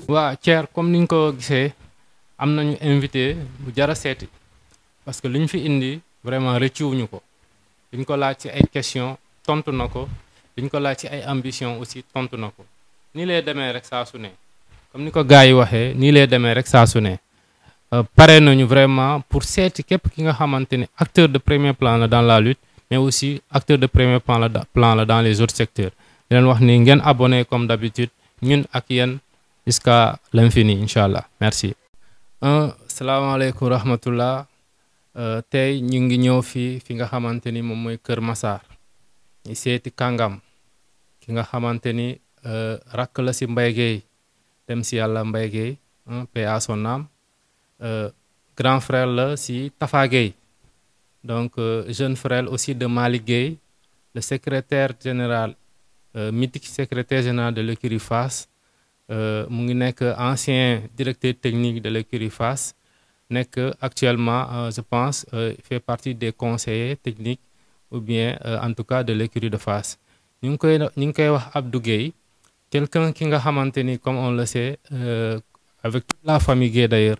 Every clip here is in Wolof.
waa Thier comme ni nga ko gisee am nañu invité bu jar a seeti parce que li ñu fi indi vraiment rëccuwuñu ko liñ ko laaj ci ay question tontu na ko liñ ko laaj ci ay ambition aussi tontu na ko nii lay demee rek saa su ne comme ni ko gars yi waxee nii lay demee rek saa su ne pare nañu vraiment pour seeti képp ki nga xamante ne acteur de premier plan la dans la lutte mais aussi acteur de premier plan la dans les autres secteurs di leen wax ni ngeen abonné comme d'habitude ñun ak yéen jusqu'à l'infini incha allah merci. salaamaaleykum rahmatullah tey ñu ngi ñëw fi nga xamante ni moom mooy Kër Massar ñu seeti kàngam ki nga xamante ni rakk la si Mbaye Guèye dem si yàlla Mbaye Guèye paix à son âme grand frère la si Tafa Guèye donc jeune frère aussi de Malick Guèye le secrétaire général mythique secrétaire général de l'écurie Fass mu ngi nekk ancien directeur technique de l'écurie Fass nekk actuellement je pense il fait partie des conseillers techniques ou bien en tout cas de l'écurie de Fass ñu ngi koy wax Abdou Guèye quelqu'un ki nga xamante ni comme on le sait avec toute la famille Guèye d'ailleurs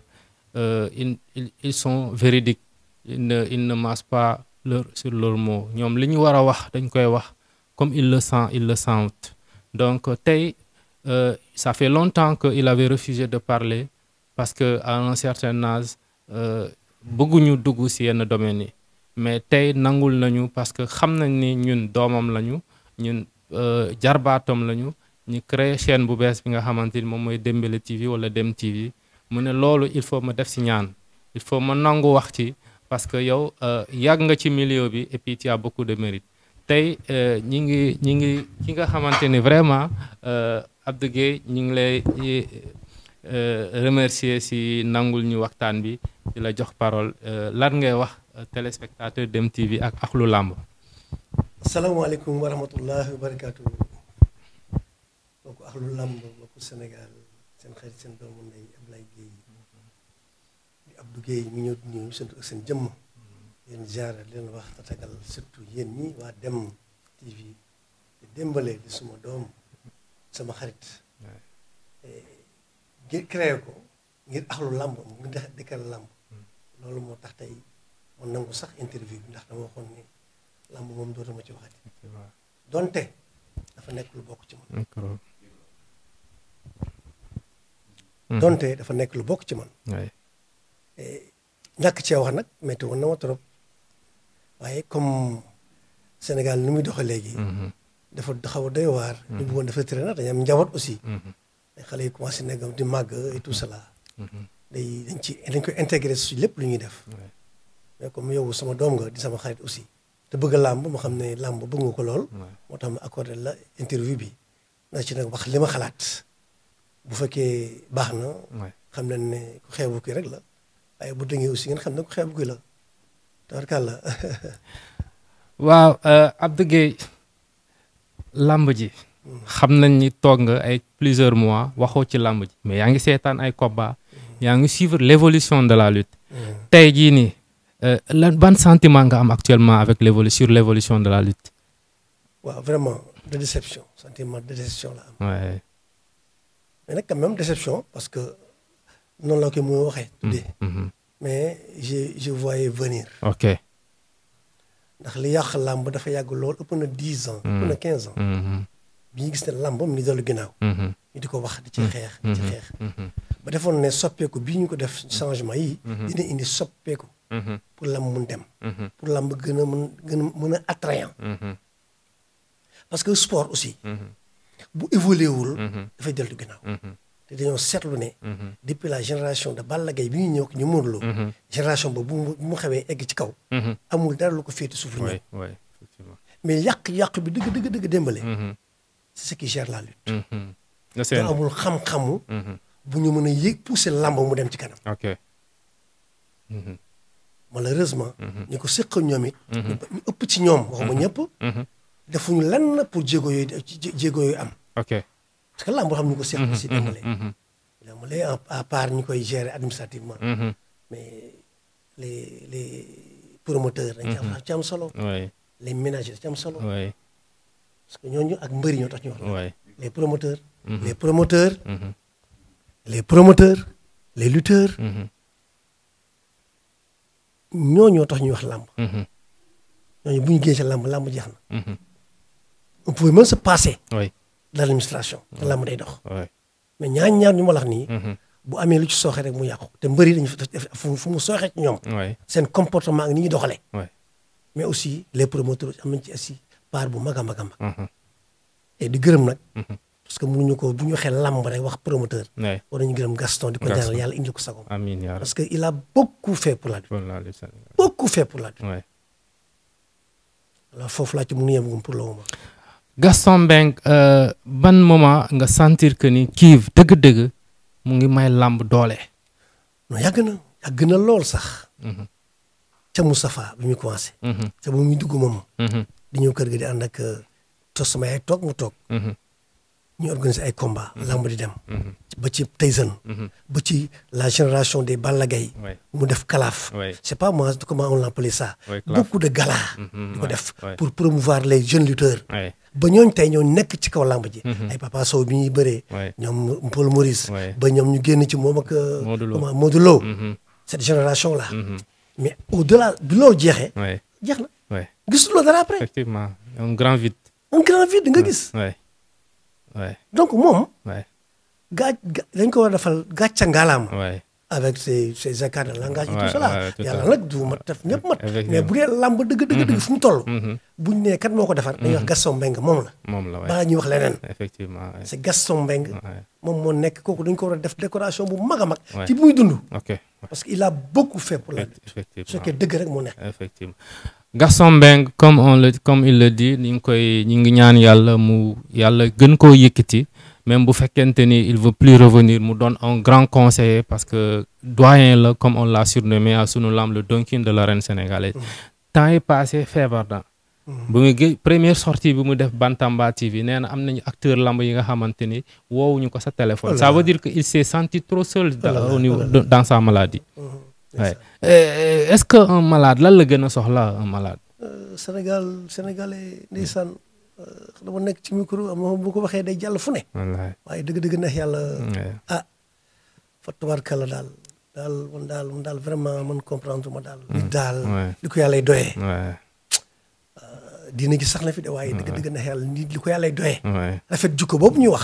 ils sont véridiques ils ne massent pas sur leurs mots ñoom li ñu war a wax dañ koy wax comme ils le sentent donc tey ça fait longtemps qu'il avait refusé de parler parce que à un certain âge bëgguñu dugg ci yenn domaines yi mais tey nangul nañu parce que xam nañ ni ñun doomam lañu ñun jarbaatam lañu ñu créer chaîne bu bees bi nga xamante ni moom mooy Dembélé TV wala Dem TV mu ne loolu il faut ma def ci ñaan il faut ma nangu wax ci parce que yow yàgg nga ci milieu bi et puis tu as beaucoup de mérite tey ñi ngi ki nga xamante ni vraiment Abdou Guèye ñu ngi lay remercier ci nangul ñu waxtaan bi di la jox parole lan ngay wax téléspectateur Dem TV ak axlu làmb. asalaamaaleykum wa rahmatullahi wa barakaatu. mbokku axlu làmb mbokku Sénégal seen xarit seen doomu ndey Ablaye Guèye di Abdou Guèye mi ñëw di ñëw seen ak seen jëmm leen ziara leen wax tatagal surtout yéen ñi waa Dem TV di Dembélé di suma doom sama xarit ngir créé ko ngir axlu làmb ngir dëkkal làmb loolu moo tax tey man nangu sax interview bi ndax dama waxoon ni làmb moom dootuma ci waxati donte dafa nekk lu bokk ci man donte dafa nekk lu bokk ci man ñàkk cee wax nag métti woon na ma trop waaye comme Sénégal ni muy doxe léegi dafa xaw a doy waar ñu bëggoon dafa traîner dañu am njaboot aussi ay xale yi commencé nekkam di màgg et tout cela dañ koy intégré si lépp lu ñuy def mais comme yow sama doom nga di sama xarit aussi te bëgg làmb ma xam ne làmb bëgg nga ko lool moo tax ma accordé la interview bi na ci nag wax li ma xalaat bu fekkee baax na xam nañ ne ku xeebu kii rek la waaye bu dëngee aussi ngeen xam ne ku xeebu kii la tabarkàlla waaw Abdou Guèye làmb ji xam nañ ni toog nga ay plusieurs mois waxoo ci làmb ji mais yaa ngi seetaan ay combat yaa ngi suivre l'évolution de la lutte tey jii nii lan ban sentiment nga am actuellement avec sur l'évolution de la lutte waaw vraiment de déception sentiment de déception la am ouais. mais nag quand même déception parce que noonu la ko muy waxee tuddee mais je voyais venir ok ndax li yàq làmb dafa yàgg lool ëpp na 10 ans ëpp na 15 ans bi ñu gis ne làmb mu ngi dellu ginnaaw ñu di ko wax di ci xeex di ci xeex ba defoon ne soppeeku bii ñu ko def changement yi dina indi soppeeku pour làmb mun dem pour làmb gën a mën a attrayant parce que sport aussi bu évolué wul dafay dellu ginnaaw te dañoo seetlu ne depuis la génération de Balla Gaye bi ñu ñëw ñu Modou Lô génération ba bu mu xewee egg ci kaw amul dara lu ko féete suuf lu ñëw mais yàq bi dëgg Dembélé c'est ce qui gère la lutte da amul xam-xamu bu ñu mën a yéeg pousser lamb mu dem ci kanam ok malheureusement ñu ko séq ñoom it ñu ëpp ci ñoom waxuma ñëpp defuñu lenn pour jéego yooyu am ok parce que lamb boo xam ñu ko séq si Dembélé à part ñu koy gérer administrativement mais les promoteurs dañ ci am solo les ménagers dañ ci am solo parce que ñooñu ak mbëri ñoo tax ñu wax les promoteurs les promoteurs les lutteurs. ñoo tax ñuy wax làmb. ñooñu bu ñu génnee ci làmb jeex na. on pouvait même se passer. oui de l'administration. te làmb day dox. mais ñaar ñu ma la wax nii. bu amee lu ci sooxe rek mu yàqu te mbëri dañu def fu mu sooxee ci ñoom. seen comportement ak ni ñuy doxalee. mais aussi les promoteurs am nañ ci aussi part bu mag a mag a mag. et di gërëm nag. parce que mënuñu ko bu ñu waxee làmb rek wax promoteur. war nañu gërëm Gaston di ko ñaanal yàlla indi ko sagom. amiin yaa parce que il a beaucoup fait pour la lutte. beaucoup fait pour la lutte. alors foofu laa ci mënu yem pour le moment. Gaston Mbengue ban moment nga sentir que ni kii dëgg-dëgg mu ngi may làmb doole. non yàgg na lool sax. ca Moustapha bi muy commencé. ca bu muy dugg moom. di ñëw kër ga di ànd ak tos sama yaay toog mu toog. ñu organiser ay combat làmb di dem. ba ci Tyson. ba ci la génération des Balla Gaye mu def kalaaf. c'est pas moi comment on l'appelait ça. beaucoup de gala. di ko def pour promouvoir les jeunes lutteurs. ba ñooñ tey ñoo nekk ci kaw làmb ji. ay Papa Sow bi ñuy bëree. ñoom Paul Maurice. ba ñoom ñu génn ci moom ak. Modou Lo. cette génération là. mais au delà bi loo jeexee. jeex na. gisuloo dara après. effectivement un grand vide. nga gis. donc moom. dañ ko war a defal gàcca ngalaama. avec ses écarts de langage et tout cela. yàlla nag du mat def ñëpp mat. mais bu dee làmb dëgg fu mu toll. buñ nee kat moo ko defar. dañuy wax Gaston Mbengue moom la. balaa ñuy wax leneen. effectivement c'est Gaston Mbengue. moom moo nekk kooku dañ ko war a def décoration bu mag a mag. ci bi muy dund. parce que il a beaucoup fait pour la lutte. su fekkee dëgg rek moo nekk. effectivement Gaston Mbengue comme il le dit ñu ngi ñaan yàlla gën koo yëkkati. même bu fekkente ni il veut plus revenir mu doon un grand conseiller parce que doyen la comme on l'a surnommé à sunu lamb le Don King de l'arène sénégalaise. temps yi passé feebar na. bu nga première sortie bi mu def Bantamba TV nee na am nañu acteur lamb yi nga xamante ni woowuñu ko sa téléphone. ça veut dire que il s'est senti trop seul au niveau dans sa maladie. est-ce que un malade lan la gën a soxla un malade. Sénégalais ndeysaan dama nekk ci micro am na bu ko waxee day jàll fu ne. waaye dëgg-dëgg neex yàlla. fa tubaarkalla man daal vraiment man comprendre ma daal. li daal li ko yàllay doyee. diina gi sax na fi de waaye dëgg-dëgg neex yàlla nit li ko yàllay doyee. rafet jukko boobu ñuy wax.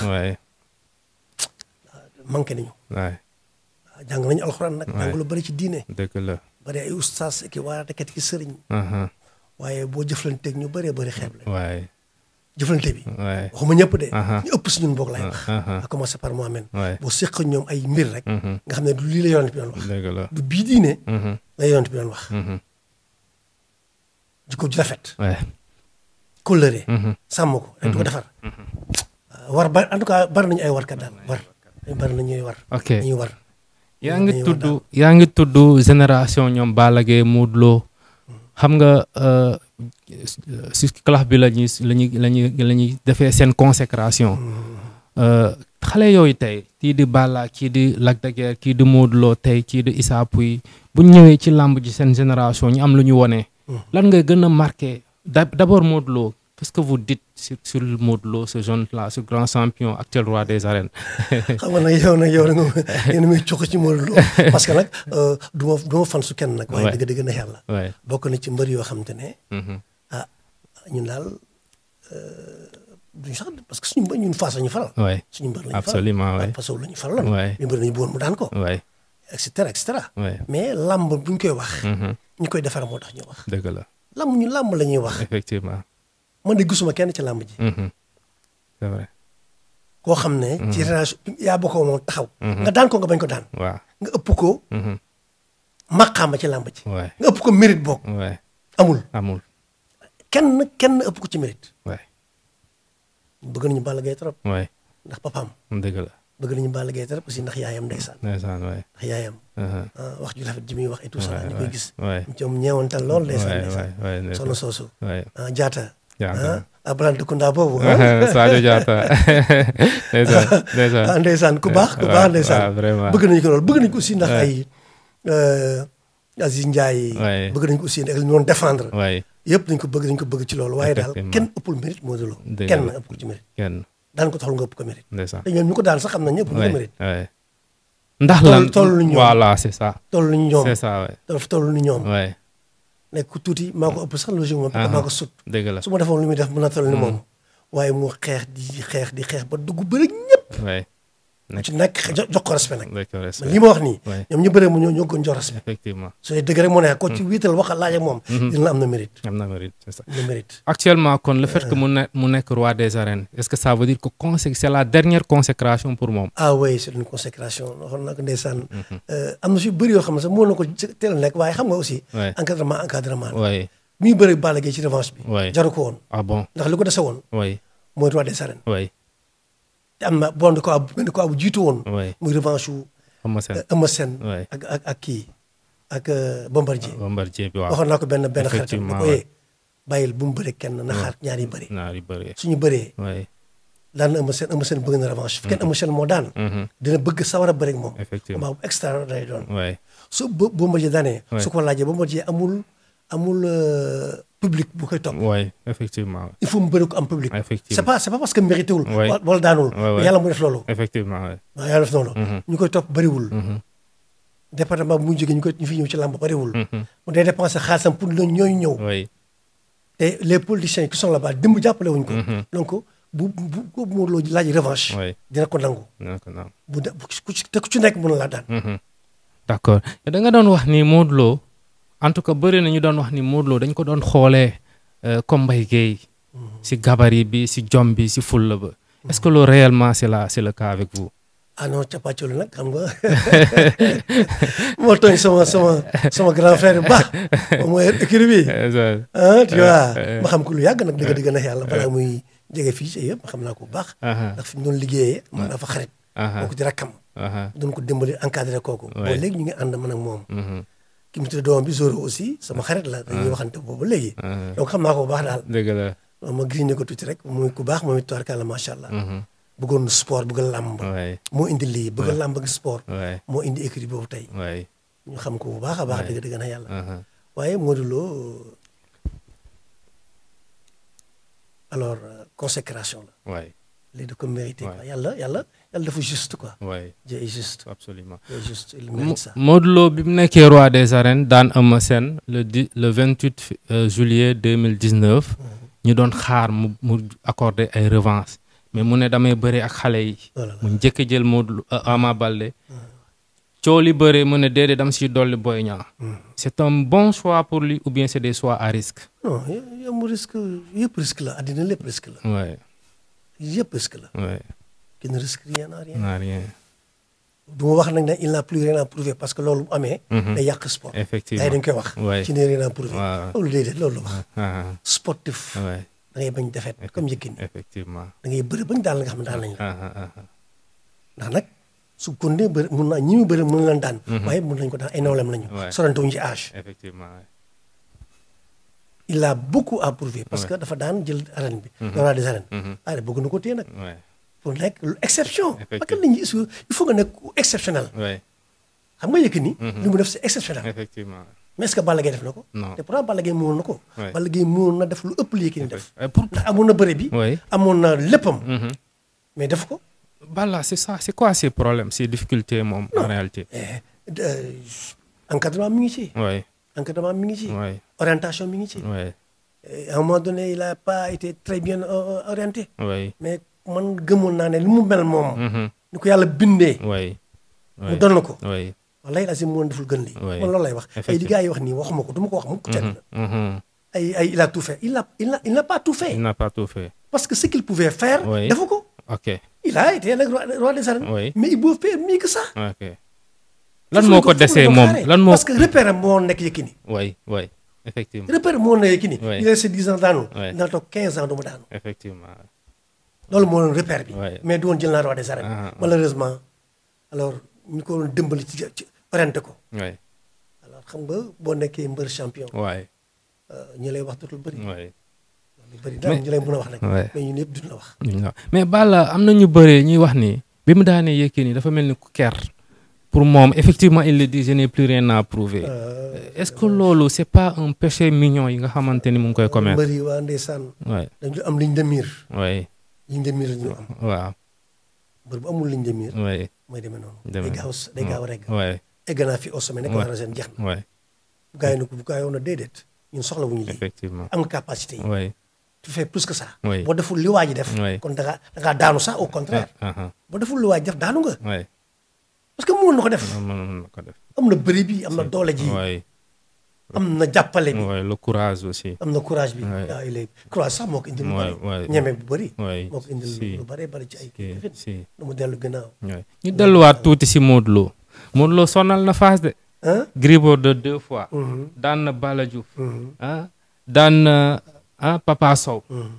manqué nañu. jàng nañu alxuraan nag. jàng lu bari ci diine. dëgg la bari ay ustaas ki waaraatekat ki sëriñ. waaye boo jëflanteeg ñu bëree bëri xeeb la. jëflante bi. waxuma ñëpp de. ñu ëpp si ñun boog laay wax. a commencer par moi-même. boo seq ñoom ay mbir rek. nga xam ne du lii la yonent bi doon wax. du bii diine. la yonent bi doon wax. jikko ju rafet. kóllëre. sàmm ko dañ ko defar. war ba en tout cas bari nañu ay warkat daal bari nañu ñuy war. ñuy war. yaa ngi tudd génération ñoom Balla Gaye Modou Lo xam nga si classe bi la ñuy defee seen consécration xale yooyu tey kii di Balla kii di Lac de Guiers kii di Modou Lo tey kii di Issa Pouye bu ñu ñëwee ci làmb ji seen génération ñu am lu ñu wone lan ngay gën a marqué d'abord Modou Lo qu'est-ce que vous dites sur Modou Lo ce jeune là ce grand champion actuel roi des arènes. xam nga nag yow nga yéen a muy cox ci Modou Lo parce que nag du ma fan su kenn nag. waaye dëgg na yàlla. bokk na ci mbër yoo xam te ne. ñun daal duñ sax parce que suñu mbër ñun Fass la ñu faral. suñu mbër la ñu faral absolument waay parce que la ñu faraloon. ñu mbër nañu bëggoon mu daan ko. et cetera. mais lamb bu ñu koy wax. ñu koy defar moo tax ñu wax. dëgg la lamb la ñuy wax. effectivement. man de gisuma kenn ci làmb ji. c'est vrai. koo xam ne. ci génération yaa bokkoo moom taxaw. nga daan ko nga bañ ko daan. waaw nga ëpp ko. maqaama ci làmb ji. nga ëpp ko mérite bokk. amul. kenn ëpp ko ci mérite. bëgg nañu Balla Gaye trop. ndax papaam. dëgg la. bëgg nañu Balla Gaye trop aussi ndax yaayam ndeysaan. ndax yaayam. wax ju rafet ji muy wax et tout ça ñu koy gis. ñoom ñeewantal lool ndeysaan. soxna soosu. Jaata. Abraham Dukunda boobu. Sadio Diatta. ndeysaan ku baax ndeysaan. bëgg nañu ko lool bëgg nañu ko aussi ndax ay Aziz Ndiaye. bëgg nañu ko aussi ndax li ñu doon défendre. yëpp dañ ko bëgg ci loolu waaye daal kenn ëppul mérite Modou Lo. kenn ëpp ko ci mérite. daan ko taxul nga ëpp ko mérite. te ñoom ñu ko daan sax xam nañ ñëpp ko mérite. ndax lan toll lu ñoom voilà c'est ça. toll lu ñoom c'est ça waay. dafa toll lu ñoom. waay. nekk ku tuuti maa ko ëpp sax logique moom. parce que maa ko sut. dëgg la su ma defoon lu muy def mën na toll ni moom. waaye mu xeex di xeex ba dugg bëri ñëpp. waay. ci nekk jox ko respect nag. jox ko respect li ma wax nii. waay. ñoom ñu bëree mu ñoo ko jox respect. effectivement. su dee dëgg rek mu ne ko ci wiital waxal laaj ak moom. dina am na mérite. am na mérite c'est ça. am na mérite. actuellement kon le fait que mu nekk roi des arènes est-ce que ça veut dire que c'est la dernière consécration pour moom. ah oui c'est une consécration waxoon naa ko ndeysaan. am na si bëri yoo xam ne sax mën na ko teel a nekk waaye xam nga aussi. waay encadrement. waay. muy bëri Balla Gaye ci revanche bi. waay jaru ko woon. ah bon. ndax li ko dese woon. waay. mooy roi des arènes. waay. te am na bon ko bu jiitu woon. waay. muy revanche wu. Eumeu Sène. waay. ak kii ak Bombardier. Bombardier bi waaw. waxoon naa ko benn xaritam. effectivement ko bàyyil bu mu bëri kenn na xaar ñaar yi bëri. ñaar yi bëri. suñu bëree. waay. daan na Eumeu Sène bëgg na revanche. su fekkee Eumeu Sène moo daan. dina bëgg sawar a bëri ak moom. effectivement combat bu extra day doon. waay. su Bombardier daanee. waay. su ko laajee Bombardier amul public bu koy topp. waay effectivement. il faut mu bëri ko am public. effectivement c'est pas parce que mérité wul. waay. wala daanul. waay. yàlla mu def loolu. effectivement waay. waaw yàlla def noonu. ñu koy topp bëriwul. département bu mu jógee ñu fi ñëw ci làmb bëriwul. mu day dépensé xaalisam pour ñooñu ñëw. waay. te les politiciens qui sont là-bas démb jàppale wuñ ko. donc bu Modou Lo laaj revanche. waay. dina ko nangu. dina ko nangu. ku ci nekk mën na laa daan. d'accord da nga doon wax ni Modou Lo en tout cas bëri na ñu doon wax ni Modou Lo dañ ko doon xoolee comme Mbaye Guèye si gabarit bi si jom bi si fulla ba est-ce que loolu réellement c'est le cas avec vous. ah non capacolu nag xam nga moo tooñ sama grand frère bu baax moom mooy écurie bi tu vois ma xam ko lu yàgg nag dëgg na yàlla balaa muy jege fii ci yëpp ma xam naa ko bu baax ndax fi mu doon liggéeyee man dafa xarit kooku di rakkam doon ko dimbali encadré kooku boo léegi ñu ngi ànd man ak moom ki mu tudd doomam bi Zoro aussi sama xarit la dañuy waxante boobu léegi donc xam naa ko bu baax daal dëgg la ma gis ne ko tuuti rek muy ku baax moom it tubaarkàlla macha allah bëggoon sport bëgg làmb moo indi lii bëgg làmb ak sport moo indi écurie boobu tey ñu xam ko bu baax a baax dëgg na yàlla waaye Modou Lo alors consécration la lii da ko mérité quoi yàlla dafa juste quoi Dieu est juste absolument il mérite ça. Modou Lo bi mu nekkee roi des arènes daan Eumeu Sène le 28 juillet 2019 ñu doon xaar mu accordé ay revanche mais mu ne damay bëre ak xale yi. mu njëkk jël Modou Ama Baldé. coow li bëre mu ne déedéet dama siy dolli Boy Niang. c'est un bon choix pour lui ou bien c'est des choix à risque. non yow risque yëpp risque la àddina lépp risque la. waay. yëpp risque la. waay. qui ne risque rien n'a rien. n'a rien. du ma wax nag ne il n'a plus rien à prouver parce que loolu bu amee. day yàq sport. effectivement day dañ koy wax. waay ci ne rien à prouver. waaw loolu déedéet loolu la wax. sportif. waay. da ngay bañ defet comme Yékini. effectivement da ngay bëri bañ daal nga xam ne daal nañ la. ndax nag su continué bëri mun naa ñi mu bëri mën leen daan. waaye mun nañ ko daan ay nawlem lañu. sorante wuñ ci âge. effectivement. il a beaucoup à prouver. parce que dafa daan jël arène bi. roi des arènes. waaye bëgg na ko téye nag. pour nekk exception. parce que nit ñi il faut nga nekk exceptionnel. xam nga Yékini. li mu def c'est exceptionnel. effectivement. mais est-ce que Balla Gaye def na ko. non te pourtant Balla Gaye mënoon na ko. Balla Gaye mënoon na def lu ëpp li Yékini def. ndax amoon na bëre bi. amoon na léppam. mais def ko. Balla c'est ça c'est quoi ces problèmes ces difficultés moom en réalité. encadrement mi ngi ci. encadrement mi ngi ci. orientation mi ngi ci. à un moment donné il a pas été très bien orienté. mais man gëmoon naa ne lu mu mel moom. ni ko yàlla bindee. mu doon na ko. wallaay la si mu deful gën lii. man loolu lay wax. ay li gars yi wax nii waxuma ko du ma ko wax mukk kenn. il a tout fait il n'a pas tout fait. il n'a pas tout fait. parce que ce qu'il pouvait faire. defu ko. ok il a été le roi des arènes. mais il peut faire mieux que ça. ok lan moo ko desee moom lan moo. parce que repère am moo nekk Yékini. effectivement. repère moo nekk Yékini. il reste 10 ans daanu. dina toog 15 ans du ma daanu. effectivement. loolu moo doon repère bi. mais du woon jël naa roi des arènes. malheureusement alors ñu ko doon dimbali ci orienté ko. alors xam nga boo nekkee mbër champion. ñi lay wax dootul bëri. bëri daal ñu lay mën a wax rek. mais ñun ñëpp duñ la wax. mais Balla am na ñu bëree ñuy wax ni bi mu daanee Yékini dafa mel ni ku ker pour moom effectivement il le dit je n'ai plus rien à prouver. est-ce que loolu c'est pas un péché mignon yi nga xamante ni mu ngi koy commettre. mbëri waa ndeysaan. dañu am ligne de mire. ligne de mire ñu am. waaw. mbër bu amul ligne de mire. oui mooy demee noonu. demee day gaaw a regg. oui egg naa fi au sommet nekk la jeex na. oui bu gaa yi ne ko bu gaa yi woon na déedéet ñun soxla wu ñu lii. effectivement am nga capacité yi. oui tu fais plus que ça. oui boo deful li waa ji def. oui kon da ngaa daanu sax au contraire. boo deful li waa ji def daanu nga. oui parce que mënoon na ko def. mën na ko def. am na bëri bi am na doole ji. oui am na jàppale bi. oui le courage aussi. am na courage bi. oui il est courage sax moo ko indil lu bëri. oui ñeme bu bëri. oui moo ko indil si lu bëri bëri ci ay kii. si lu mu dellu gannaaw. oui ñu delluwaat tuuti si Modou Lo. Modou Lo sonal na Fass de. ah. Gris Bordeaux 2 fois. daan na Balla Diouf. daan na Papa Sow.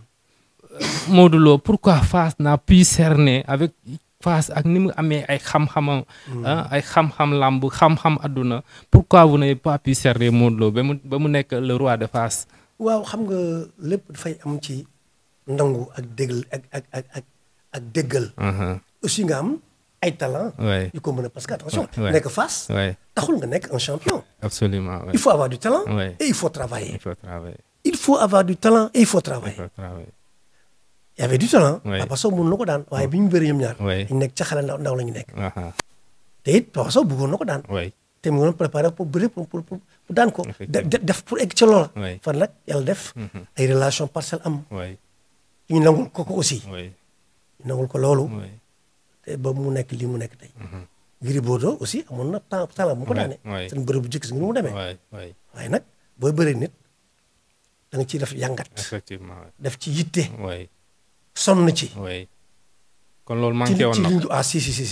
Modou Lo pourquoi Fass n'a pu cerner avec Fass ak ni mu amee ay xam-xamam. ay xam-xam làmb xam-xam adduna pourquoi vous n'avez pas pu cerner Modou Lo ba mu nekk le roi de Fass. waaw xam nga lépp dafay am ci nangu ak déggal ak déggal. aussi nga am ay talent. oui yu ko mën a parce que attention. oui nekk Fass. oui taxul nga nekk un champion. absolument oui. il faut avoir du talent. oui et il faut travailler. il faut travailler. il faut avoir du talent et il faut il travailler. faut travailler. y avait du talent. oui Papa Sow mën na ko daan waaye bi ñu bëri ñoom ñaar. oui ñu nekk ca xale ndaw la ñu nekk. aha te it Papa Sow bëggoon na ko daan. oui te mu ngi doon préparé pour bëri pour daan ko. Effectivement. def pour egg ca loola. oui fan nag yàlla def. ay relation parcelle am. oui ñu nangul ko aussi. oui ñu nangul ko loolu. oui te ba mu nekk lii mu nekk tey. Gris Bordeaux aussi amoon na talent bu mu ko daane. oui seen bërëb bu njëkk si ni mu demee. oui oui waaye nag booy bëri nit da nga ciy def yàngat. effectivement def ci yitte. oui sonn ci. oui kon loolu manqué woon na ko. ah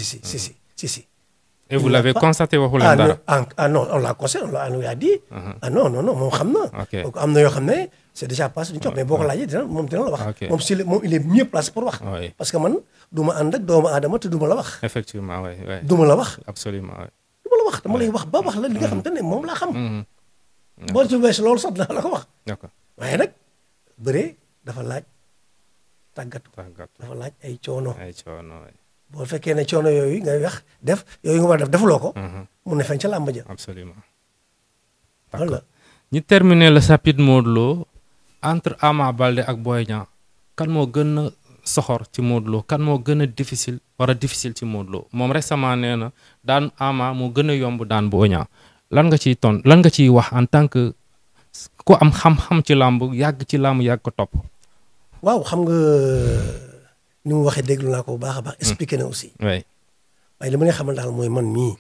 si. et vous l'avez constaté waxu leen dara. Non on l'a constaté on lui a dit. Non moom xam na. ok donc am na yoo xam ne c'est déjà passé duñu jox mais boo ko laajee dina la wax. ok moom il est mieux placé pour wax. oui parce que man du ma ànd ak doomu aadama te du ma la wax. effectivement oui oui du ma la wax. absolument oui. du ma la wax dama lay wax ba wax la li nga xam te ne moom laa xam. boo ci weesu loolu sax dinaa la ko wax. d'accord waaye nag bëree dafa laaj tàggatu. tàggatu dafa laaj ay coono. ay coono oui. boo fekkee ne coono yooyu ngay wax def yooyu nga war a def defuloo ko. mun na feeñ ca làmb ja. absolument voilà. ñu terminer le chapitre Modou Lo entre Ama Baldé ak Boy Niang kan moo gën a soxor ci Modou Lo kan moo gën a difficile difficile ci Modou Lo moom récemment nee na daan Ama moo gën a yomb daan Boy Niang lan nga ciy wax en tant que ku am xam-xam ci làmb yàgg ci làmb yàgg ko topp. waaw xam nga ni mu waxee déglu naa ko bu baax a baax. expliqué na aussi. oui. waaye li ma lay xamal daal mooy man mii.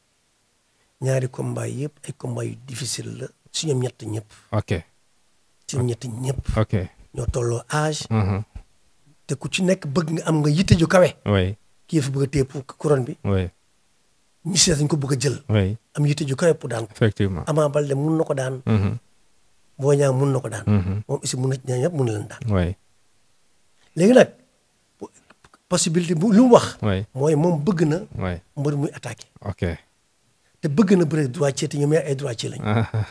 ñaari combat yëpp ay combat yu difficile la si ñoom ñett ñëpp. ok si ñoom ñett ñëpp. ok ñoo tolloo âge. te ku ci nekk bëgg nga am nga yitte ju kawe. oui kii dafa bëgg a téye pour couronne bi. oui ñi si dañ ko bëgg a jël. oui am yitte ju kawe pour daan ko. effectivement. Ama Baldé mun na ko daan. Boy Niang mun na ko daan. moom aussi mun na ñaar ñëpp mun na leen daan. oui léegi nag possibilité bu lu mu wax. oui mooy moom bëgg na. oui mbër muy attaqué. ok. te bëgg na bëre droitier te ñoom ñaar ay droitier lañu.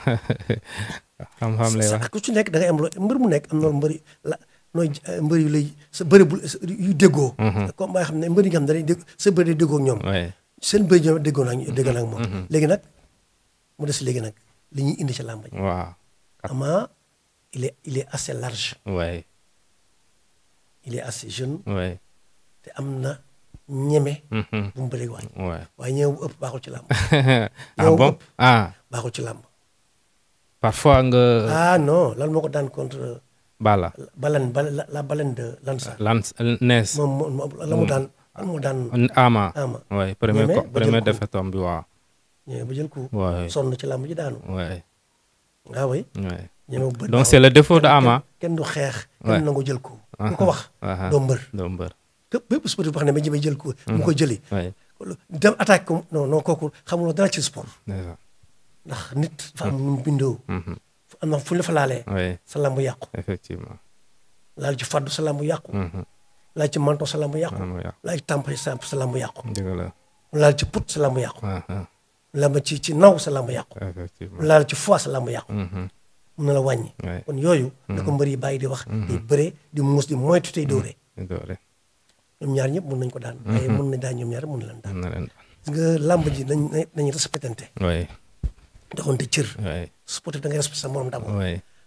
xam-xam lay wax. ku ci nekk da ngay am loo mbër mu nekk am na mbër la nooy mbër yu lay sa bëre bu yu déggoo. comme ba xam ne mbër yi nga xam ne dañuy dégg sa bëre day déggoo ak ñoom. oui seen bëri ñoom déggoo naa ak moom. léegi nag mu des léegi nag li ñuy indi ci làmb ji. waaw. Ama il est assez large. oui il est assez jeune. oui. te am na ñeme. bu mu bëree waay. waaye ñëw bu ëpp baaxul ci làmb. ah bon baaxul ci làmb. parfois nga. ah non lan moo ko daan contre. Balla. la baleine de Lansar. Nees. moom la mu daan. lan moo daan. Ama. Ama oui premier défaite bi waaw. ñëwee ba jël ko. oui sonn ci làmb ji daanu. oui. ah oui. oui. ñëwee ba donc c'est le défaut de Ama. kenn du xeex. kenn nangu jël ko. ku ko wax. doo mbër. doo mbër. bépp sport bu xam ne ba jëmee jël ko. bu mu ko jëlee. oui. dem attaque ko non kooku xamuloo dara ci sport. ndax nit dafa am nu mu bindoo. am na fu ñu la fa laalee. oui sa lambu yàqu. effectivement. laal ci faddu sa lambu yàqu. laal ci manto sa lambu yàqu. laal ci tàmp sa lambu yàqu. dëgg la. laal ci put sa lambu yàqu. lamba ci naw sa lambu yàqu. effectivement. laal ci foie sa lambu yàqu. mun na la wàññi. kon yooyu. da ko mbër yi bàyyi di wax. di bëree di muus di moytu tey dóore. ñoom ñaar ñëpp mun nañ ko daan. waaye mun nañ daan ñoom ñaar mun na leen daan. nga lamb ji nañ respectante. oui. doxante cër. oui. sportif da ngay respecté sa morom d'abord. oui.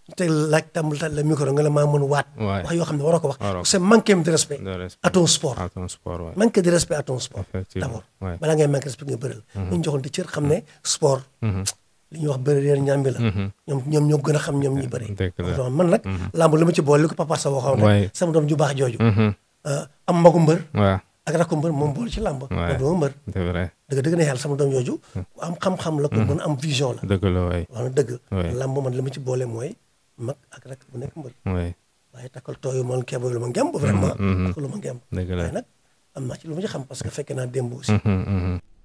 teg laaj tàmbali la micro nga la maa mën waat. wax yoo xam ne waroo ko wax. c'est manquer de respect. à ton sport. manquer de respect à ton sport. d'abord balaa ngay manquer respect nga bëri la. ñu joxoon te cër xam ne sport. li ñuy wax bëri réer ñaambi la. ñoom ñoo gën a xam ñoom ñi bëri. man nag làmb li ma ci boole li ko papa sa waxoon rek sama doom ju baax jooju. am magu mbër. ak rakku mbër moom boole ci làmb. moom dama mbër. c'est vrai dëgg na yàlla sama doom jooju. ku am xam-xam la ko mën a am vision la. dëgg la waay wax na dëgg. làmb man li ma ci boole mooy mag ak rek bu nekk mbër. waaye takkal tooyu man keebu lu ma ngemb vraiment. takkal lu ma ngemb. dëgg la waaye nag am naa ci lu ma ci xam parce que fekkee naa démb aussi.